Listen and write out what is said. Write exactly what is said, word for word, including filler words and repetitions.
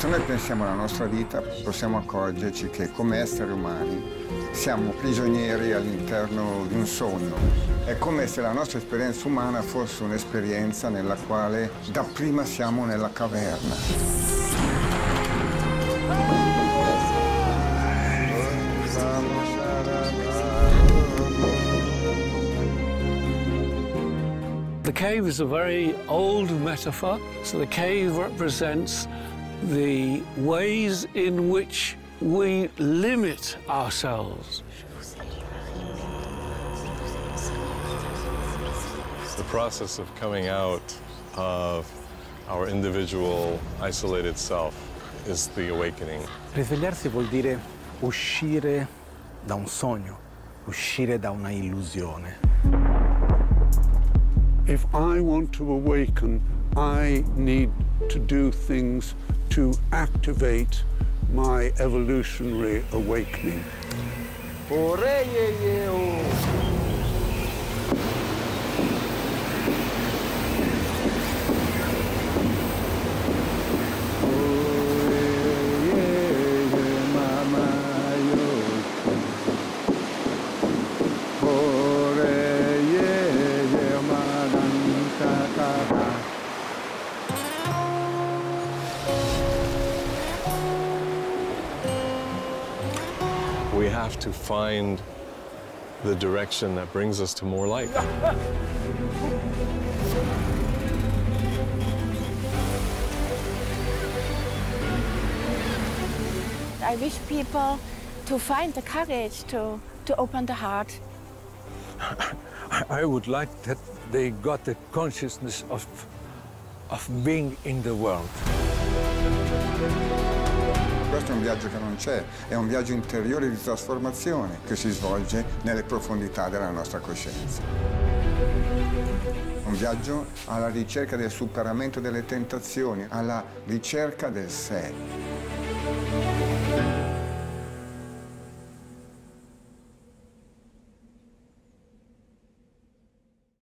Se noi pensiamo alla nostra vita, possiamo accorgerci che come esseri umani siamo prigionieri all'interno di un sogno. È come se la nostra esperienza umana fosse un'esperienza nella quale dapprima siamo nella caverna. The cave is a very old metaphor. So the cave represents the ways in which we limit ourselves. The process of coming out of our individual, isolated self is the awakening. Risvegliarsi vuol dire uscire da un sogno, uscire da una illusione. If I want to awaken, I need to do things to activate my evolutionary awakening. We have to find the direction that brings us to more light. I wish people to find the courage to, to open the heart. I would like that they got the consciousness of, of being in the world. Questo è un viaggio che non c'è, è un viaggio interiore di trasformazione che si svolge nelle profondità della nostra coscienza. Un viaggio alla ricerca del superamento delle tentazioni, alla ricerca del sé.